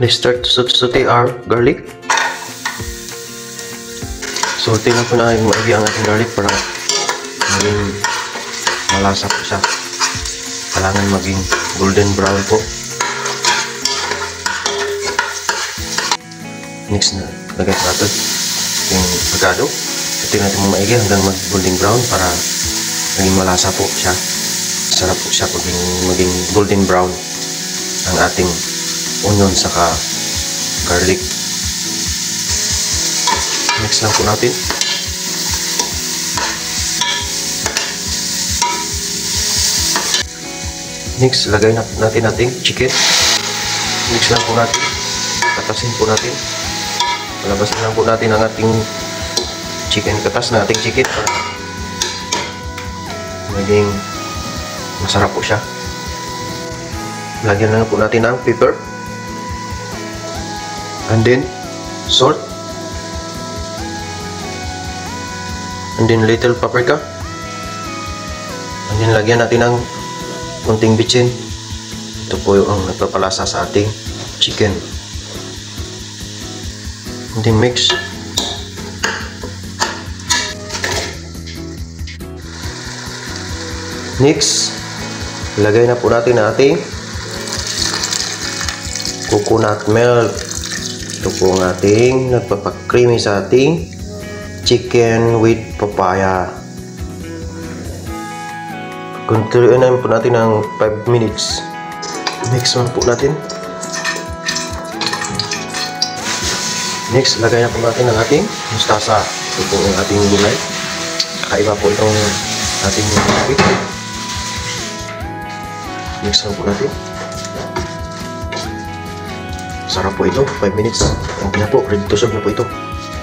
Let's start to saute our garlic. Saute na po na yung maigi ang ating garlic para maging malasa po siya. Kailangan maging golden brown po. Next na, lagay po natin yung avocado. Saute natin mo maigi hanggang mag golden brown para maging malasa po siya. Sarap po siya pag maging golden brown ang ating onion saka garlic. Mix lang po natin. Next, lagay natin ating chicken. Mix lang po natin. Katasin po natin. Palabasin lang po natin ang ating chicken. Katas na ating chicken para maging masarap po siya. Lagyan lang po natin ng pepper. And then salt, and then little paprika, and then lagyan natin ng konting bitchin. Ito po yung nagpapalasa sa ating chicken. And then mix. Next, lagay na po natin ang ating coconut milk. Ito po ang ating nagpapakreamy sa ating chicken with papaya. Continuin na po natin ng 5 minutes. Mix lang po natin. Next, lagay na po natin ang ating mustasa. Ito po ang ating gulay. Kakaiba po itong ating gulay. Mix lang po natin. Sarap po ito, 5 minutes. Okay na po, ready to serve na po ito.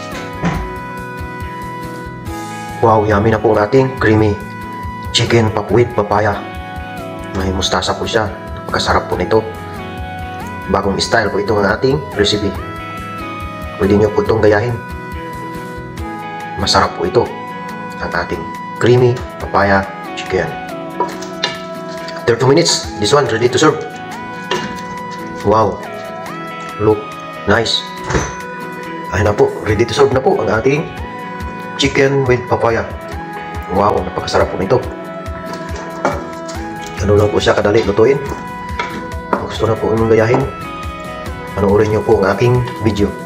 Wow, yummy na po ang ating creamy chicken with papaya. May mustasa po siya. Napakasarap po nito. Bagong style po ito ang ating recipe. Pwede nyo po itong gayahin. Masarap po ito. Ang ating creamy papaya chicken. After 2 minutes, this one ready to serve. Wow. Look nice. Ayun na po, ready to serve na po ang ating chicken with papaya. Wow, napakasarap po nito. Ano lang po siya kadali lutuin. Kung gusto na po inyong gayahin, panoorin nyo po ang aking video.